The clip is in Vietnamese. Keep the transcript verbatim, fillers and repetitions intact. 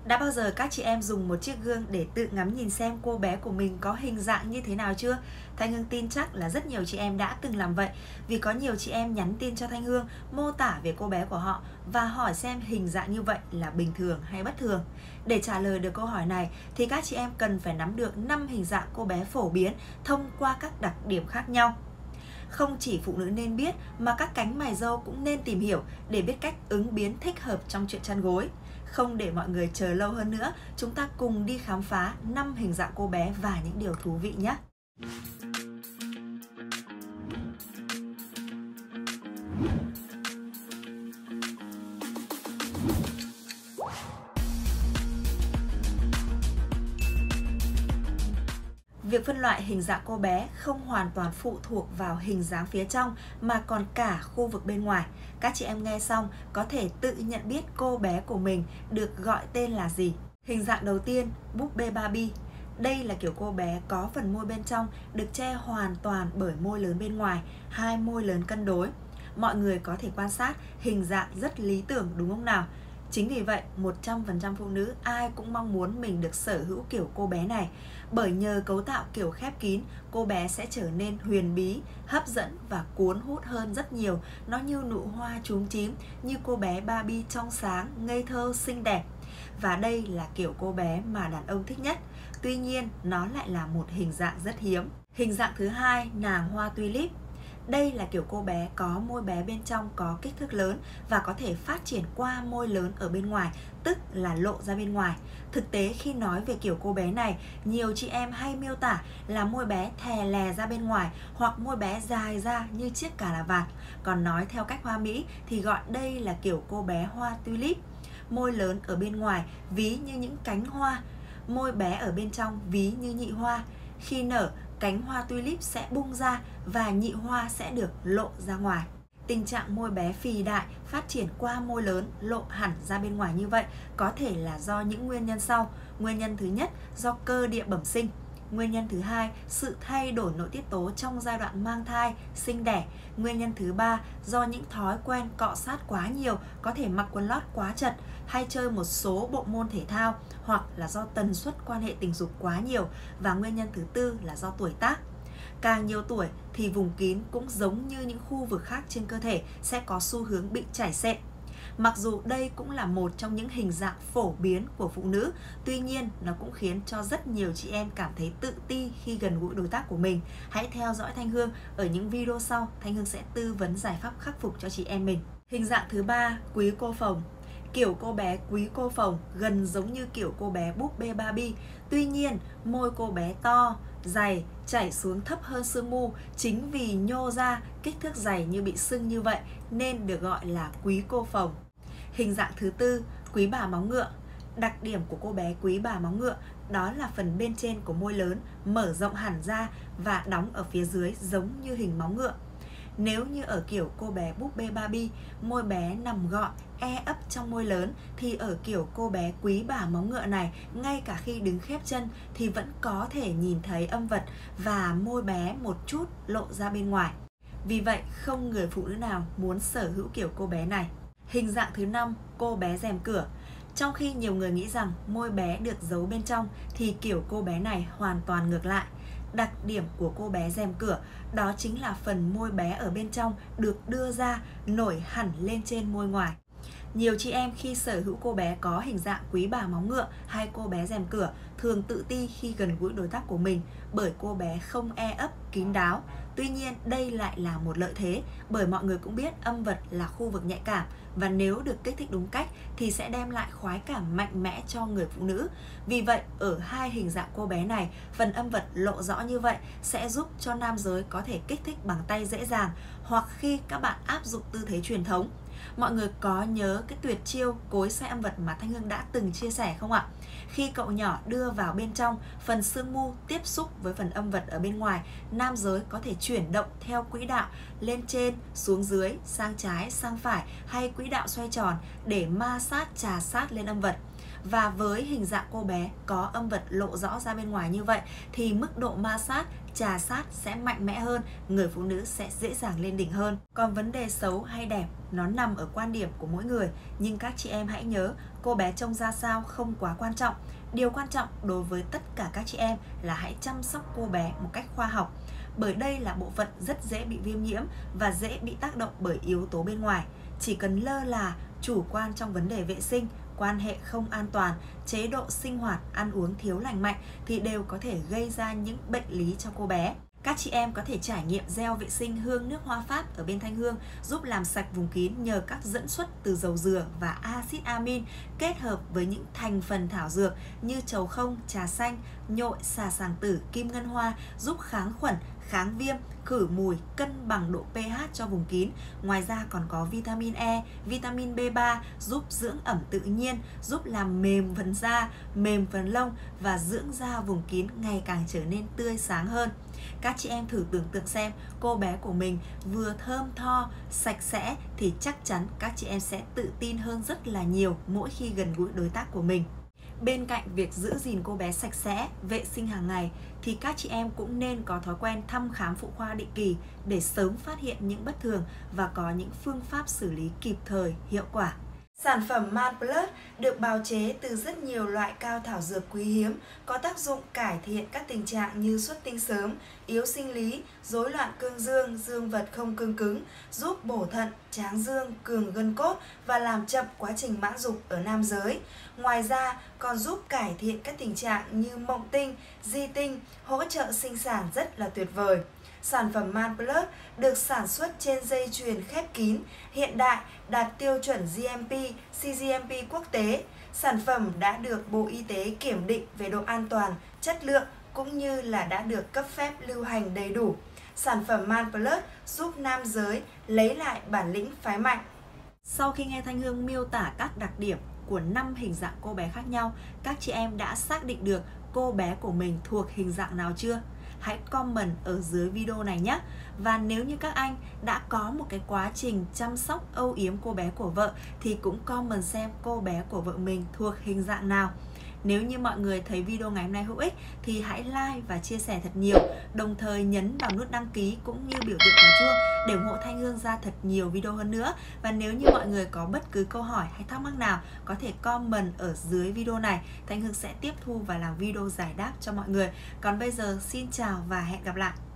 Đã bao giờ các chị em dùng một chiếc gương để tự ngắm nhìn xem cô bé của mình có hình dạng như thế nào chưa? Thanh Hương tin chắc là rất nhiều chị em đã từng làm vậy, vì có nhiều chị em nhắn tin cho Thanh Hương mô tả về cô bé của họ và hỏi xem hình dạng như vậy là bình thường hay bất thường. Để trả lời được câu hỏi này thì các chị em cần phải nắm được năm hình dạng cô bé phổ biến thông qua các đặc điểm khác nhau. Không chỉ phụ nữ nên biết mà các cánh mày râu cũng nên tìm hiểu để biết cách ứng biến thích hợp trong chuyện chăn gối. Không để mọi người chờ lâu hơn nữa, chúng ta cùng đi khám phá năm hình dạng cô bé và những điều thú vị nhé! Việc phân loại hình dạng cô bé không hoàn toàn phụ thuộc vào hình dáng phía trong mà còn cả khu vực bên ngoài. Các chị em nghe xong có thể tự nhận biết cô bé của mình được gọi tên là gì. Hình dạng đầu tiên, búp bê Barbie. Đây là kiểu cô bé có phần môi bên trong được che hoàn toàn bởi môi lớn bên ngoài, hai môi lớn cân đối. Mọi người có thể quan sát hình dạng rất lý tưởng đúng không nào? Chính vì vậy, một trăm phần trăm phụ nữ ai cũng mong muốn mình được sở hữu kiểu cô bé này. Bởi nhờ cấu tạo kiểu khép kín, cô bé sẽ trở nên huyền bí, hấp dẫn và cuốn hút hơn rất nhiều. Nó như nụ hoa chúm chím, như cô bé Barbie trong sáng, ngây thơ, xinh đẹp. Và đây là kiểu cô bé mà đàn ông thích nhất. Tuy nhiên, nó lại là một hình dạng rất hiếm. Hình dạng thứ hai, nàng hoa tulip. Đây là kiểu cô bé có môi bé bên trong có kích thước lớn và có thể phát triển qua môi lớn ở bên ngoài, tức là lộ ra bên ngoài. Thực tế khi nói về kiểu cô bé này, nhiều chị em hay miêu tả là môi bé thè lè ra bên ngoài hoặc môi bé dài ra như chiếc cà la vạt. Còn nói theo cách hoa Mỹ thì gọi đây là kiểu cô bé hoa tulip. Môi lớn ở bên ngoài ví như những cánh hoa, môi bé ở bên trong ví như nhị hoa. Khi nở, cánh hoa tulip sẽ bung ra và nhị hoa sẽ được lộ ra ngoài. Tình trạng môi bé phì đại phát triển qua môi lớn lộ hẳn ra bên ngoài như vậy có thể là do những nguyên nhân sau. Nguyên nhân thứ nhất, do cơ địa bẩm sinh. Nguyên nhân thứ hai, sự thay đổi nội tiết tố trong giai đoạn mang thai, sinh đẻ. Nguyên nhân thứ ba, do những thói quen cọ sát quá nhiều, có thể mặc quần lót quá chật, hay chơi một số bộ môn thể thao, hoặc là do tần suất quan hệ tình dục quá nhiều. Và nguyên nhân thứ tư là do tuổi tác. Càng nhiều tuổi thì vùng kín cũng giống như những khu vực khác trên cơ thể sẽ có xu hướng bị chảy xệ. Mặc dù đây cũng là một trong những hình dạng phổ biến của phụ nữ, tuy nhiên nó cũng khiến cho rất nhiều chị em cảm thấy tự ti khi gần gũi đối tác của mình. Hãy theo dõi Thanh Hương ở những video sau, Thanh Hương sẽ tư vấn giải pháp khắc phục cho chị em mình. Hình dạng thứ ba, quý cô phồng. Kiểu cô bé quý cô phồng gần giống như kiểu cô bé búp bê Barbie. Tuy nhiên, môi cô bé to, dày, chảy xuống thấp hơn xương mu. Chính vì nhô ra, kích thước dày như bị sưng như vậy nên được gọi là quý cô phồng. Hình dạng thứ tư, quý bà móng ngựa. Đặc điểm của cô bé quý bà móng ngựa đó là phần bên trên của môi lớn mở rộng hẳn ra và đóng ở phía dưới giống như hình móng ngựa. Nếu như ở kiểu cô bé búp bê Barbie, môi bé nằm gọn, e ấp trong môi lớn, thì ở kiểu cô bé quý bà móng ngựa này, ngay cả khi đứng khép chân thì vẫn có thể nhìn thấy âm vật và môi bé một chút lộ ra bên ngoài. Vì vậy, không người phụ nữ nào muốn sở hữu kiểu cô bé này. Hình dạng thứ năm, cô bé rèm cửa. Trong khi nhiều người nghĩ rằng môi bé được giấu bên trong thì kiểu cô bé này hoàn toàn ngược lại. Đặc điểm của cô bé rèm cửa đó chính là phần môi bé ở bên trong được đưa ra nổi hẳn lên trên môi ngoài. Nhiều chị em khi sở hữu cô bé có hình dạng quý bà móng ngựa hay cô bé rèm cửa thường tự ti khi gần gũi đối tác của mình bởi cô bé không e ấp, kín đáo. Tuy nhiên đây lại là một lợi thế bởi mọi người cũng biết âm vật là khu vực nhạy cảm và nếu được kích thích đúng cách thì sẽ đem lại khoái cảm mạnh mẽ cho người phụ nữ. Vì vậy ở hai hình dạng cô bé này, phần âm vật lộ rõ như vậy sẽ giúp cho nam giới có thể kích thích bằng tay dễ dàng hoặc khi các bạn áp dụng tư thế truyền thống. Mọi người có nhớ cái tuyệt chiêu cối xay âm vật mà Thanh Hương đã từng chia sẻ không ạ? Khi cậu nhỏ đưa vào bên trong, phần xương mu tiếp xúc với phần âm vật ở bên ngoài, nam giới có thể chuyển động theo quỹ đạo lên trên, xuống dưới, sang trái, sang phải hay quỹ đạo xoay tròn để ma sát chà sát lên âm vật. Và với hình dạng cô bé có âm vật lộ rõ ra bên ngoài như vậy thì mức độ ma sát, chà sát sẽ mạnh mẽ hơn, người phụ nữ sẽ dễ dàng lên đỉnh hơn. Còn vấn đề xấu hay đẹp nó nằm ở quan điểm của mỗi người, nhưng các chị em hãy nhớ Cô bé trông ra sao không quá quan trọng. Điều quan trọng đối với tất cả các chị em là hãy chăm sóc cô bé một cách khoa học, bởi đây là bộ phận rất dễ bị viêm nhiễm và dễ bị tác động bởi yếu tố bên ngoài. Chỉ cần lơ là, chủ quan trong vấn đề vệ sinh, quan hệ không an toàn, chế độ sinh hoạt, ăn uống thiếu lành mạnh thì đều có thể gây ra những bệnh lý cho cô bé. Các chị em có thể trải nghiệm gel vệ sinh hương nước hoa Pháp ở bên Thanh Hương, giúp làm sạch vùng kín nhờ các dẫn xuất từ dầu dừa và axit amin kết hợp với những thành phần thảo dược như trầu không, trà xanh, nhội, xà sàng tử, kim ngân hoa, giúp kháng khuẩn, kháng viêm, khử mùi, cân bằng độ pH cho vùng kín. Ngoài ra còn có vitamin E, vitamin B ba giúp dưỡng ẩm tự nhiên, giúp làm mềm phần da, mềm phần lông và dưỡng da vùng kín ngày càng trở nên tươi sáng hơn. Các chị em thử tưởng tượng xem, cô bé của mình vừa thơm tho, sạch sẽ thì chắc chắn các chị em sẽ tự tin hơn rất là nhiều mỗi khi gần gũi đối tác của mình. Bên cạnh việc giữ gìn cô bé sạch sẽ, vệ sinh hàng ngày thì các chị em cũng nên có thói quen thăm khám phụ khoa định kỳ để sớm phát hiện những bất thường và có những phương pháp xử lý kịp thời, hiệu quả. Sản phẩm Man Plus được bào chế từ rất nhiều loại cao thảo dược quý hiếm, có tác dụng cải thiện các tình trạng như xuất tinh sớm, yếu sinh lý, rối loạn cương dương, dương vật không cương cứng, giúp bổ thận, tráng dương, cường gân cốt và làm chậm quá trình mãn dục ở nam giới. Ngoài ra còn giúp cải thiện các tình trạng như mộng tinh, di tinh, hỗ trợ sinh sản rất là tuyệt vời. Sản phẩm Man Plus được sản xuất trên dây chuyền khép kín, hiện đại, đạt tiêu chuẩn G M P, C G M P quốc tế. Sản phẩm đã được Bộ Y tế kiểm định về độ an toàn, chất lượng cũng như là đã được cấp phép lưu hành đầy đủ. Sản phẩm Man Plus giúp nam giới lấy lại bản lĩnh phái mạnh. Sau khi nghe Thanh Hương miêu tả các đặc điểm của năm hình dạng cô bé khác nhau, các chị em đã xác định được cô bé của mình thuộc hình dạng nào chưa? Hãy comment ở dưới video này nhé. Và nếu như các anh đã có một cái quá trình chăm sóc âu yếm cô bé của vợ thì cũng comment xem cô bé của vợ mình thuộc hình dạng nào. Nếu như mọi người thấy video ngày hôm nay hữu ích thì hãy like và chia sẻ thật nhiều, đồng thời nhấn vào nút đăng ký cũng như biểu tượng quả chuông để ủng hộ Thanh Hương ra thật nhiều video hơn nữa. Và nếu như mọi người có bất cứ câu hỏi hay thắc mắc nào có thể comment ở dưới video này, Thanh Hương sẽ tiếp thu và làm video giải đáp cho mọi người. Còn bây giờ xin chào và hẹn gặp lại.